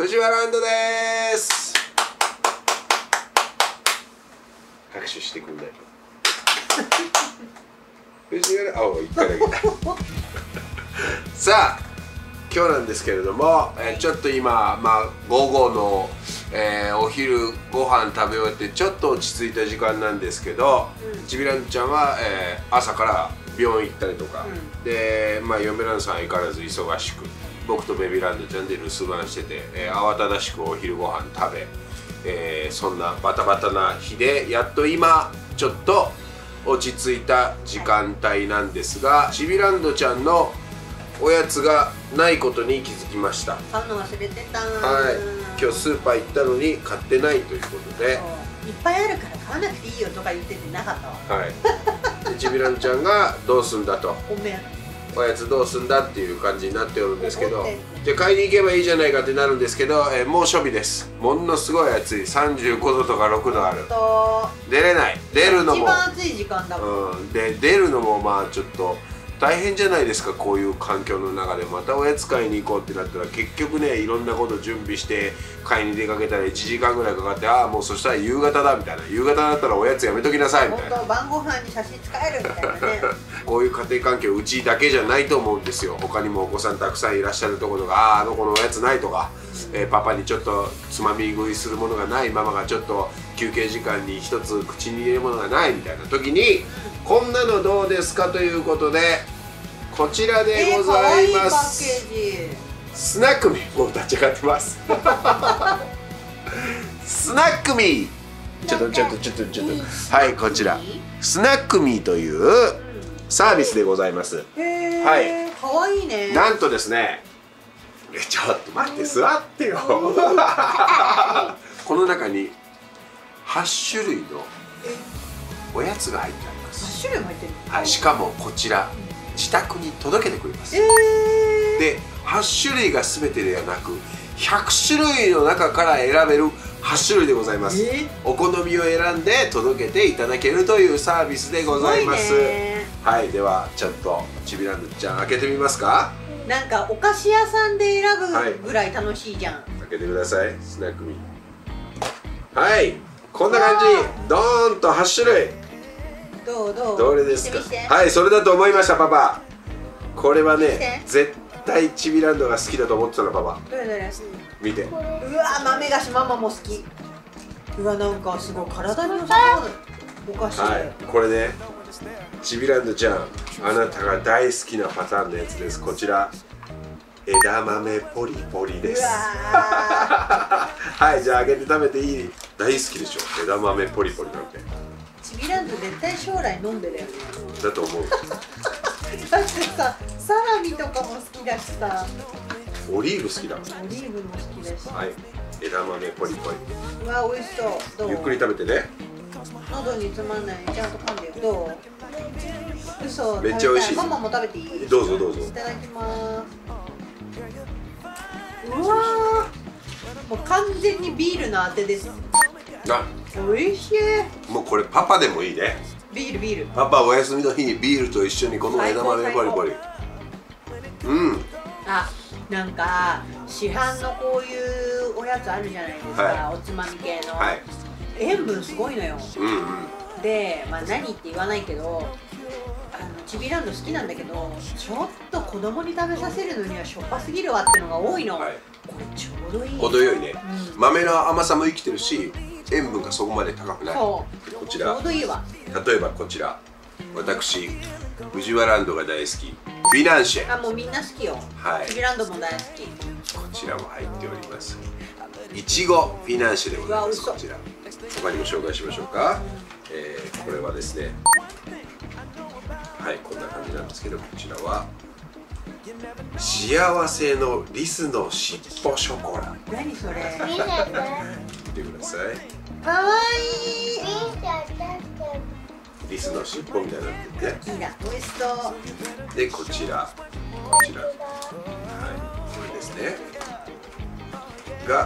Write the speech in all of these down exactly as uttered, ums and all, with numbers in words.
藤原ランドです。拍手してくんないと。藤原、あ、一回だけ。さあ、今日なんですけれども、えー、ちょっと今、まあ、午後の、えー、お昼ご飯食べ終えてちょっと落ち着いた時間なんですけど、うん、ちびらんちゃんは、えー、朝から病院行ったりとか、うん、で、まあ、嫁らんさんは相変わらず忙しく、僕とベビーランドちゃんで留守番してて、えー、慌ただしくお昼ご飯食べ、えー、そんなバタバタな日でやっと今ちょっと落ち着いた時間帯なんですが、ちびらんどちゃんのおやつがないことに気づきました。 買うの忘れてた。 はい、今日スーパー行ったのに買ってないということで、いっぱいあるから買わなくていいよとか言っててなかったわ。はい。 でちびらんちゃんがどうすんだと。 ごめん。 おやつどうすんだっていう感じになっておるんですけど、じゃあ買いに行けばいいじゃないかってなるんですけど、えー、猛暑日です。ものすごい暑い、さんじゅうごどとかろくどある。出れない。出るのも一番暑い時間だもん。 うん、で出るのもまあちょっと大変じゃないですか。こういう環境の中でまたおやつ買いに行こうってなったら、結局ね、いろんなこと準備して買いに出かけたらいちじかんぐらいかかって、ああもうそしたら夕方だみたいな、夕方だったらおやつやめときなさいみたいな、 本当晩ご飯に差し支えるみたいなね。 こういう家庭環境うちだけじゃないと思うんですよ。他にもお子さんたくさんいらっしゃるところが、あああの子のおやつないとか、うん、えー、パパにちょっとつまみ食いするものがない、ママがちょっと休憩時間に一つ口に入れるものがないみたいな時に、こんなのどうですかということで、こちらでございます。 えー、かわいいパッケージ。 スナックミー、もう立ち上がってます。スナックミー、ちょっとちょっとちょっとちょっと、はい、こちらスナックミーというサービスでございます。 へー、 はい、 かわいいね。 なんとですね、え、ちょっと待って、座ってよ。この中にはち種類のおやつが入ってあります。 はち種類も入ってる。 はい、しかもこちら自宅に届けてくれます。 えー、 ではち種類が全てではなくひゃく種類の中から選べるはち種類でございます。 えー、 お好みを選んで届けていただけるというサービスでございます。 すごいね。 はい、ではちょっとちびらんどちゃん開けてみますか。 なんかお菓子屋さんで選ぶぐらい楽しいじゃん。はい、 開けてください。スナックミー。はい、こんな感じ。ドーンとはち種類。 どうどう、 どれですか。はい、それだと思いました。パパ、これはね、絶対ちびらんどが好きだと思ってたの。パパ、 どれどれ見て。 うわ、豆菓子ママも好き。うわ、なんかすごい体に良さそうなお菓子。 はい、これね、ちびらんどちゃん、あなたが大好きなパターンのやつです。こちら枝豆ポリポリです。はい、じゃあ開けて食べていい。大好きでしょ、枝豆ポリポリなんて。 ちびらんど絶対将来飲んでるよね。 だと思う。 だってさ、サラミとかも好きだしさ、 オリーブ好きだ。 オリーブも好きだし。 はい、枝豆ポリポリ。 うわ、美味しそう。どう？ ゆっくり食べてね。 喉につまんない。ちゃんと噛んでよ。どう？嘘。 めっちゃ美味しい。 ママも食べていい？ どうぞどうぞ。 いただきます。うわー、もう完全にビールのあてです。 あ、 美味しい。 もうこれパパでもいいね。 ビールビール。 パパお休みの日にビールと一緒にこの枝豆ポリポリ。うん。 あ、なんか市販のこういうおやつあるじゃないですか、はい、おつまみ系の、はい、塩分すごいのよ。うんうん、で、まあ何って言わないけど、あのちびらんど好きなんだけど、ちょっと子供に食べさせるのにはしょっぱすぎるわっていうのが多いの。はい、これちょうどいい。 程よいね、うん、豆の甘さも生きてるし、塩分がそこまで高くない。そう、こちらちょうどいいわ。 例えばこちら、私藤原ランドが大好きフィナンシェ。 あ、もうみんな好きよ。はい、ちびらんども大好き。 こちらも入っております。いちごフィナンシェでございます。こちら他にも紹介しましょうか。えー、これはですね、はい、こんな感じなんですけど、こちらは幸せのリスのしっぽショコラ。 何それ。 見てください。 かわいい。 リスのしっぽみたいになってて、 いいな、美味しそう。 で、こちらこちら、はい、これですねが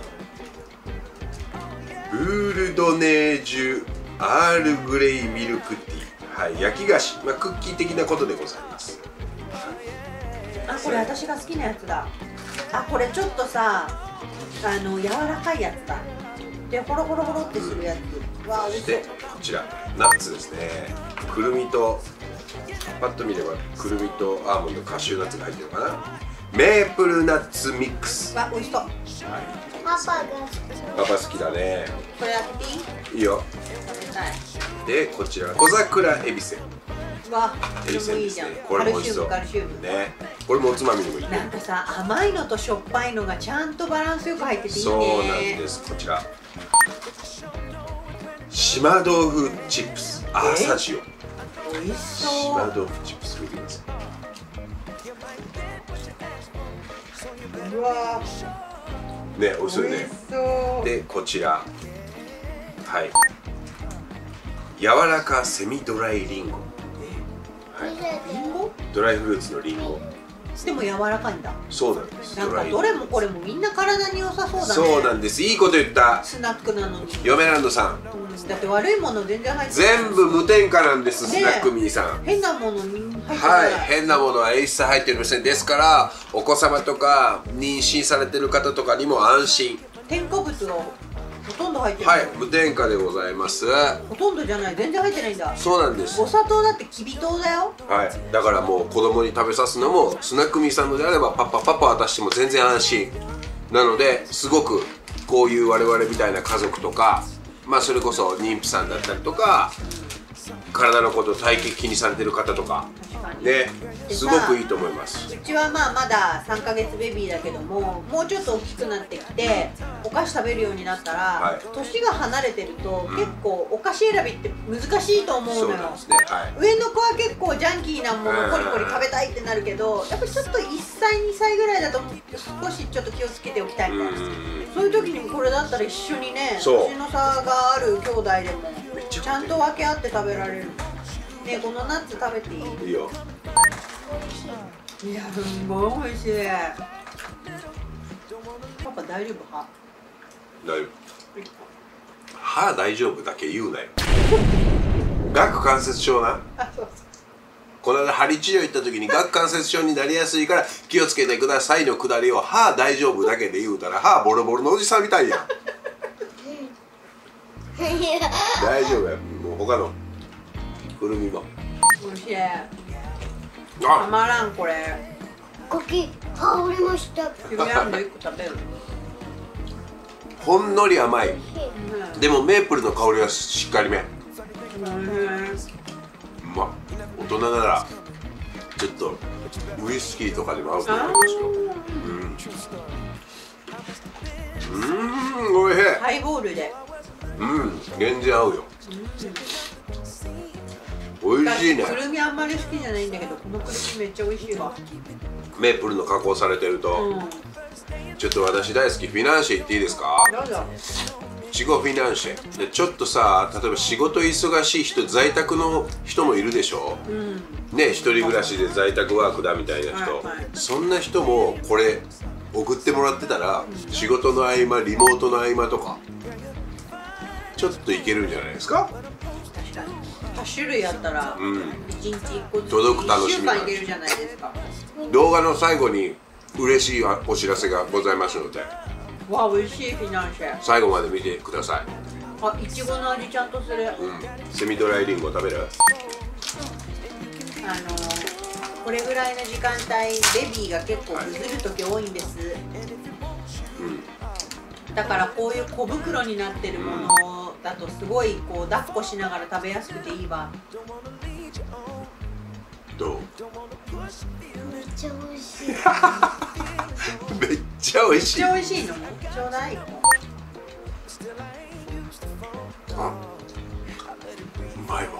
ブールドネージュアールグレイミルクティー、はい、焼き菓子、まあ、クッキー的なことでございます。 あ、これ私が好きなやつだ。あ、これちょっとさ、 あの柔らかいやつだ。でホロホロホロってするやつ、うん、わあ美味しそう。 でこちらナッツですね。くるみとパッと見ればくるみとアーモンド、カシューナッツが入ってるかな。メープルナッツミックス。 わ美味しそう。はい、 パパが好き。 パパ好きだね。 これ開けていい？ いいよ。 食べたい。 でこちら小桜エビセ。 わエビセいいじゃん。 これも美味しそう。 カルシウムね。これもおつまみにもいい。 なんかさ甘いのとしょっぱいのがちゃんとバランスよく入ってていいね。 そうなんです。こちら島豆腐チップスアーサ塩。 美味しそう。 島豆腐チップス見てください。 うわね、美味しそうよね。でこちらはい柔らかセミドライリンゴ。はい、 リンゴ？ ドライフルーツのリンゴ。 でも柔らかいんだ。 そうなんです。 なんかどれもこれもみんな体に良さそうだね。 そうなんです。いいこと言った。 スナックなのに。 嫁ランドさん。 うん、だって悪いもの全然入ってない。 全部無添加なんです。スナックミーさん。 変なものに入ってない。 はい、変なものは一切入っておりません。ですからお子様とか妊娠されてる方とかにも安心。 添加物がほとんど入ってない。 はい、無添加でございます。 ほとんどじゃない、全然入ってないんだ。 そうなんです。 お砂糖だってきび糖だよ。 はい、だからもう子供に食べさすのもスナックミーさんのであればパパパパ渡しても全然安心なので、すごくこういう我々みたいな家族とか、まあそれこそ妊婦さんだったりとか、体のこと体型気にされてる方とかね、すごくいいと思います。 うちはまあまださんかげつベビーだけども、もうちょっと大きくなってきてお菓子食べるようになったら、はい、年が離れてると、うん、結構お菓子選びって難しいと思うのよ。そうなんですね、はい、上の子は結構ジャンキーなものポリポリ食べたいってなるけど、やっぱりちょっといっさいにさいぐらいだと少しちょっと気をつけておきたいみたいな、そういう時にこれだったら一緒にね、年の差がある兄弟でもちゃんと分け合って食べられる。ね、このナッツ食べていい？ いいよ。 いや、すんごい美味しい。パパ大丈夫？歯大丈夫。歯大丈夫だけ言うなよ。顎関節症な。この間針治療行った時に顎関節症になりやすいから気をつけてくださいのくだりを歯大丈夫だけで言うたら歯ボロボロのおじさんみたいやん。大丈夫や。もう他のくるみも美味しい。たまらんこれ。 茎歯折れました。 指あんのいっこ食べる。 ほんのり甘い、うん、でもメープルの香りはしっかりめ。うん、まあ大人ならちょっとウイスキーとかでも合うと思いますよ。うん、うん、おいしい。 ハイボールでうん全然合うよ。美味しいね。 くるみあんまり好きじゃないんだけど、このくるみめっちゃ美味しいわ。 メープルの加工されてると、うん、ちょっと私大好きフィナンシェ言っていいですか？ どうぞ。 いちごフィナンシェで、ちょっとさ、例えば仕事忙しい人、在宅の人もいるでしょ、うん、ね、一人暮らしで在宅ワークだみたいな人、はいはい、そんな人もこれ送ってもらってたら、うん、仕事の合間、リモートの合間とかちょっといけるんじゃないですか？ 確かにはち種類あったら、うん、いちにちいっこずつ届く楽しみがいっしゅうかんいけるじゃないですか。 動画の最後に嬉しいお知らせがございますので、 わあ、美味しいフィナンシェ。 最後まで見てください。 あ、いちごの味ちゃんとする。うん、 セミドライリンゴ食べる？ あのー、これぐらいの時間帯ベビーが結構ぐずる時多いんです、はい、うん、だからこういう小袋になってるものだとすごいこう抱っこしながら食べやすくていいわ。 どう？ めっちゃ美味しい。 めっちゃ美味しい。 めっちゃ美味しいの？ちょうだい。 あ、うまいわ。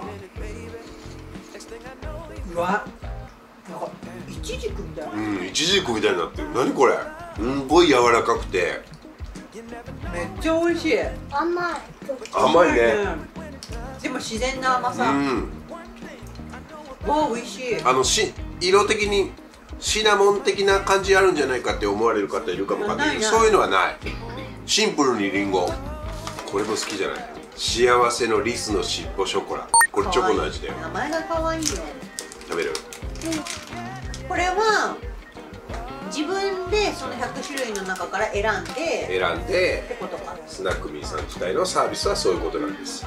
うわ、なんかイチジクみたいな。 うん、イチジクみたいになってる。何これ？すんごい柔らかくて。 めっちゃ美味しい。 甘い。 甘いね。 でも自然な甘さ。うん。わあ、美味しい。 あのし色的にシナモン的な感じあるんじゃないかって思われる方いるかもわかんないけど、そういうのはない。シンプルにリンゴ。これも好きじゃない。幸せのリスのしっぽショコラ。これチョコの味だよ。 名前が可愛いよ。 食べる？ うん、これは自分でそのひゃくしゅるいの中から選んで選んでってことか。 スナックミーさん自体のサービスはそういうことなんです。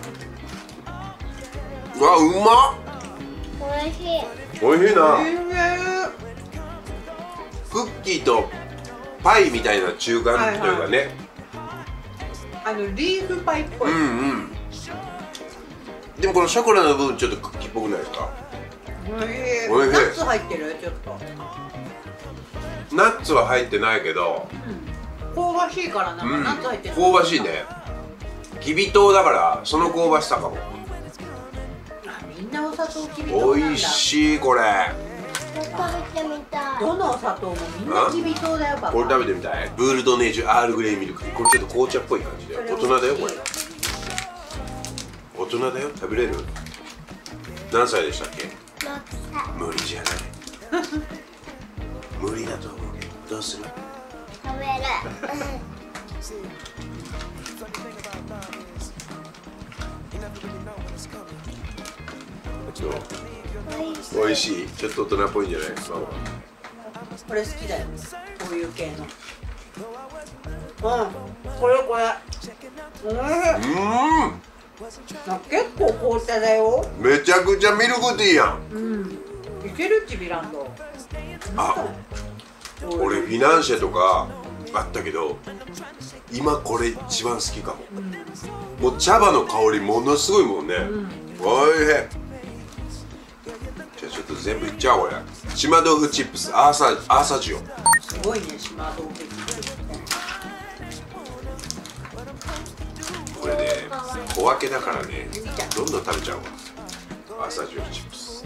うわ、うまっ。 おいしい。 おいしいな。 えー、 クッキーとパイみたいな中間というかね、 あのリーフパイっぽい。 うんうん。でもこのショコラの部分ちょっとクッキーっぽくないですか？ おいしい。 おいしい。 ナッツ入ってる？ちょっとナッツは入ってないけど、 うん、香ばしいからなんかナッツ入ってる、 うん、香ばしいね。きび糖だからその香ばしさかも。 あ、みんなお砂糖きび糖なんだ。 美味しいこれ。 食べてみたい。 どのお砂糖もみんなきび糖だよ、パパ。 これ食べてみたい。ブールドネージュアールグレイミルク。これちょっと紅茶っぽい感じで大人だよこれ。大人だよ。食べれる？何歳でしたっけ？無理じゃない。無理だと思うけどどうする？ 食べる。 どう？美味しい。ちょっと大人っぽいんじゃない？ママ。 これ好きだよ。こういう系の。うん。これこれ。うん。 うん。 結構紅茶だよ。 めちゃくちゃミルクティーやん。 うん。いけるちびランド。 あ、俺フィナンシェとかあったけど、今これ一番好きかも。うん、もう茶葉の香りものすごいもんね。うん、おいしい。じゃあちょっと全部いっちゃおうこれ。島豆腐チップスアーサアーサジオ。 すごいね、島豆腐。 これね、小分けだからね、どんどん食べちゃうわ。アーサジオチップス。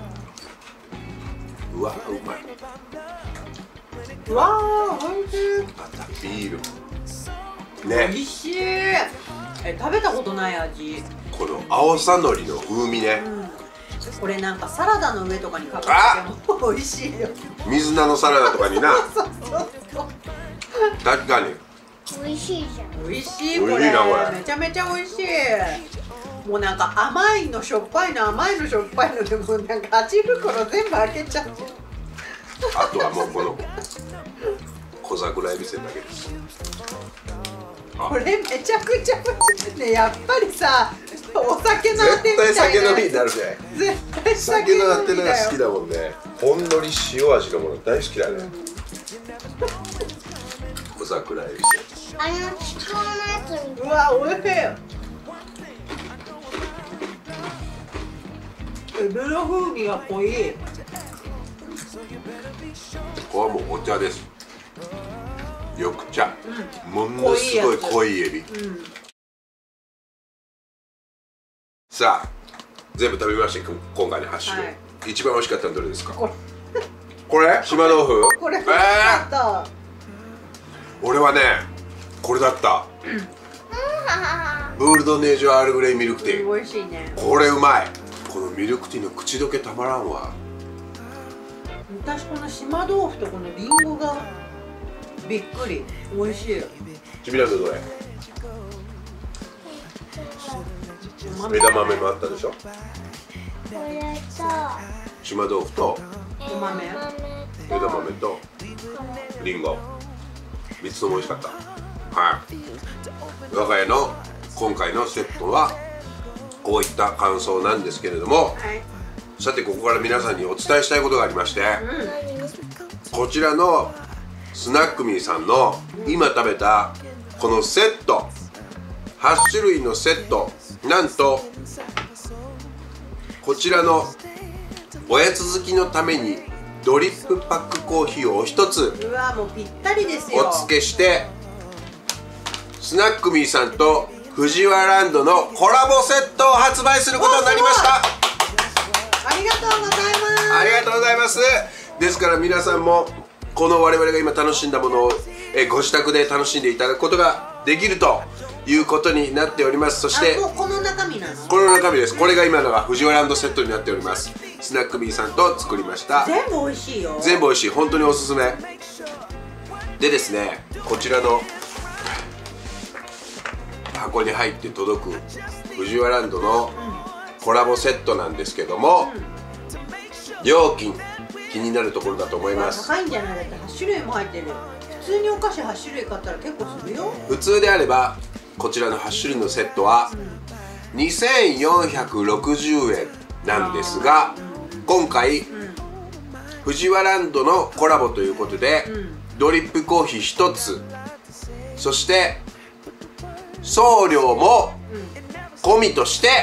うわ、うまい。 うわー、おいしい。 またビール。ね。 おいしい。え、食べたことない味。 この青さのりの風味ね。 うん、これなんかサラダの上とかにかけても美味しいよ。 水菜のサラダとかにな。 そうそうそう。 確かに。 美味しいじゃん。 美味しいこれ。めちゃめちゃ美味しい。もうなんか甘いのしょっぱいの甘いのしょっぱいのでもうなんか味袋全部開けちゃって。 あとはもうこの小桜エビせんだけです。 これめちゃくちゃ美味しいね。やっぱりさ、お酒のあてみたいな。 絶対酒飲みになるね。 絶対酒のあてのが好きだもんね。ほんのり塩味のもの大好きだね。うん、小桜エビせん。 あのちくわのやつに。 うわ、おいしい。エビの風味が濃い。 これはもうお茶です。緑茶、うん、ものすごい濃いエビ、うん、さあ全部食べました。今回のはち種類、はい、一番美味しかったのはどれですか？これこれ島豆腐。 これ美味しかった、 えー、俺はねこれだった、うん、ブールドネージュアールグレイミルクティー、 うん、美味しいね。 これうまい。このミルクティーの口どけたまらんわ。 私この島豆腐とこのリンゴがびっくり美味しい。 ちびらんどどれ？枝豆もあったでしょ。 これと島豆腐と枝豆枝豆とリンゴみっつとも美味しかった。はい、我が家の今回のセットはこういった感想なんですけれども、はい、さてここから皆さんにお伝えしたいことがありまして、うん、こちらのスナックミーさんの今食べたこのセットはち種類のセット、なんとこちらのおやつ好きのためにドリップパックコーヒーをお一つうわもうぴったりですよお付けしてスナックミーさんと藤原ランドのコラボセットを発売することになりました。 ありがとうございます。 ありがとうございます。ですから皆さんもこの我々が今楽しんだものをえご自宅で楽しんでいただくことができるということになっております。そしてもうこの中身なの？ この中身です。これが今のが藤原ランドセットになっております。スナックミーさんと作りました。 全部美味しいよ。 全部美味しい。本当におすすめでですね、こちらの箱に入って届く藤原ランドのコラボセットなんですけども、料金気になるところだと思います。 高いんじゃない？だってはち種類も入ってる。普通にお菓子はち種類買ったら結構するよ。 普通であればこちらのはち種類のセットはにせんよんひゃくろくじゅうえんなんですが、今回、うん、藤原ランドのコラボということで、うん、ドリップコーヒーひとつ、そして送料も込みとして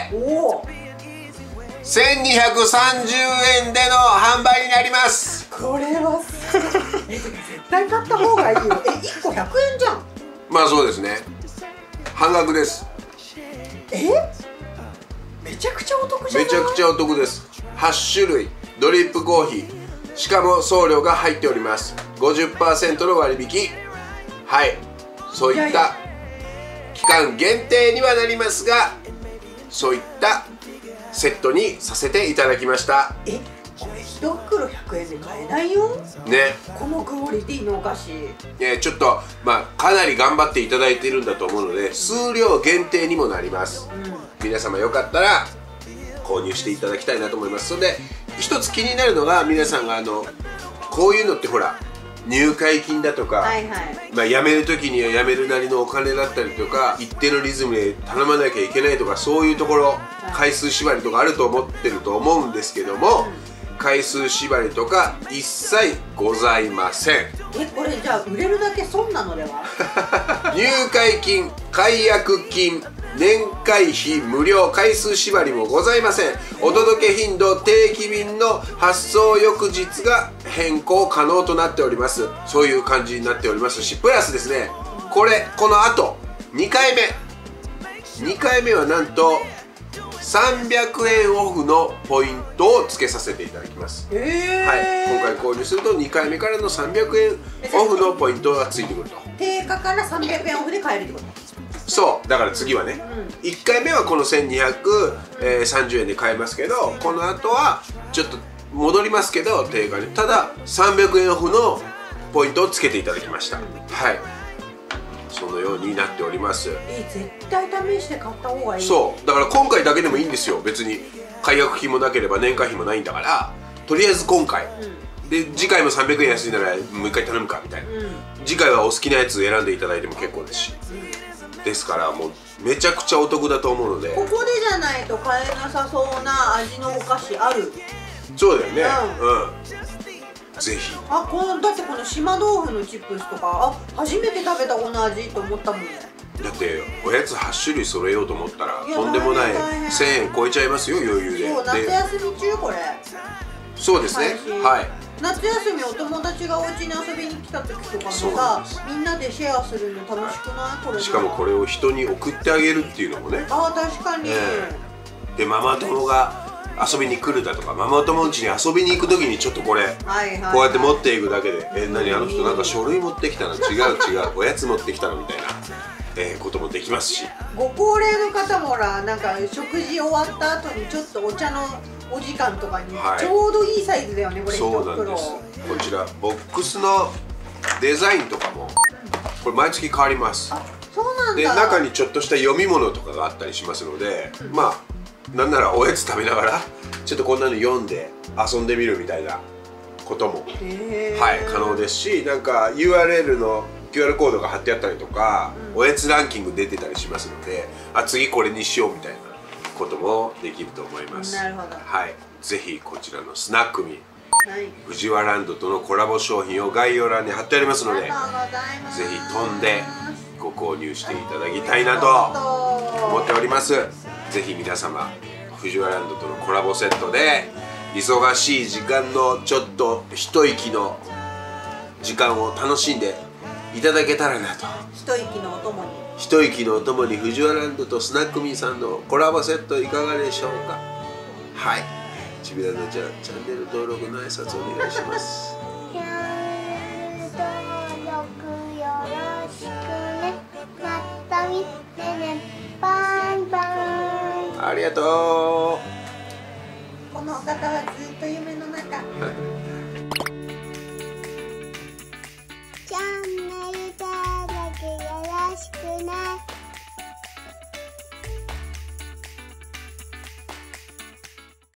せんにひゃくさんじゅうえんでの販売になります。 これはえ絶対買った方がいいよ。え、いっこひゃくえんじゃん。 まあそうですね、半額です。 え、めちゃくちゃお得じゃない？ めちゃくちゃお得です。はち種類ドリップコーヒー、しかも送料が入っております。 ごじゅっパーセント の割引。はい、そういった期間限定にはなりますが、そういったセットにさせていただきました。 え、これいち袋ひゃくえんで買えないよね。 このクオリティのお菓子ね、ちょっとまあかなり頑張っていただいているんだと思うので、数量限定にもなります、うん、皆様よかったら購入していただきたいなと思います。それで一つ気になるのが、皆さんがあのこういうのってほら入会金だとか、はいはい、まあ辞める時には辞めるなりのお金だったりとか、一定のリズムで頼まなきゃいけないとか、そういうところ回数縛りとかあると思ってると思うんですけども、うん、回数縛りとか一切ございません。 え、これじゃあ売れるだけ損なのでは？ 入会金、解約金、年会費無料、回数縛りもございません。お届け頻度、定期便の発送翌日が変更可能となっております。そういう感じになっておりますし、プラスですね、これこの後にかいめにかいめはなんとさんびゃくえんオフのポイントをつけさせていただきます。 えー、 はい、今回購入するとにかいめからのさんびゃくえんオフのポイントがついてくると。 定価からさんびゃくえんオフで買えるってこと？ そう、だから次はね、うん、いっかいめはこのせんにひゃくさんじゅうえんで買えますけど、この後はちょっと戻りますけど定価に、たださんびゃくえんオフのポイントをつけていただきました、うん、はい、そのようになっております。 え、絶対試して買った方がいい。 そうだから今回だけでもいいんですよ。別に解約費もなければ年会費もないんだから、とりあえず今回、うん、で次回もさんびゃくえん安いならもう一回頼むかみたいな、うん、次回はお好きなやつ選んでいただいても結構ですし、うん、ですからもうめちゃくちゃお得だと思うので、 ここでじゃないと買えなさそうな味のお菓子ある。 そうだよね、うん、うん、ぜひ。 あ、このだってこの島豆腐のチップスとか、あ、初めて食べたこの味と思ったもんね。 だっておやつはち種類揃えようと思ったらとんでもないせんえん超えちゃいますよ、余裕で。 そう、夏休み中これ。 そうですね、はい。 夏休みお友達がお家に遊びに来た時とかもさ、みんなでシェアするの楽しくない？これしかもこれを人に送ってあげるっていうのもね。 ああ、確かに、えー、でママ友が遊びに来るだとか、ママ友ん家に遊びに行く時にちょっとこれ、はいはいはい、こうやって持っていくだけで、え、何あの人なんか書類持ってきたの、違う違うおやつ持ってきたのみたいな、えー、こともできますし、 ご高齢の方もほら、なんか食事終わった後にちょっとお茶のお時間とかにちょうどいいサイズだよね、はい、これいち袋。そうなんです。 こちらボックスのデザインとかもこれ毎月変わります。 あ、そうなんだ。 で中にちょっとした読み物とかがあったりしますので、うん、まあなんならおやつ食べながらちょっとこんなの読んで遊んでみるみたいなことも、はい、可能ですし、なんか ユーアールエル の キューアール コードが貼ってあったりとか、うん、おやつランキング出てたりしますので、あ、次これにしようみたいなこともできると思います。 なるほど。 はい、ぜひこちらのスナックミ、はい、藤原ランドとのコラボ商品を概要欄に貼ってありますので、ぜひ飛んでご購入していただきたいなと思っております。ぜひ皆様藤原ランドとのコラボセットで忙しい時間のちょっと一息の時間を楽しんでいただけたらなと。 一息のお供に一息のお供に藤原ランドとスナックミーさんのコラボセットいかがでしょうか。はい、ちびらのちゃんチャンネル登録の挨拶お願いします。 チャンネル登録よろしくね。また見てね。バイバイ。 ありがとう。 このお方はずっと夢の中。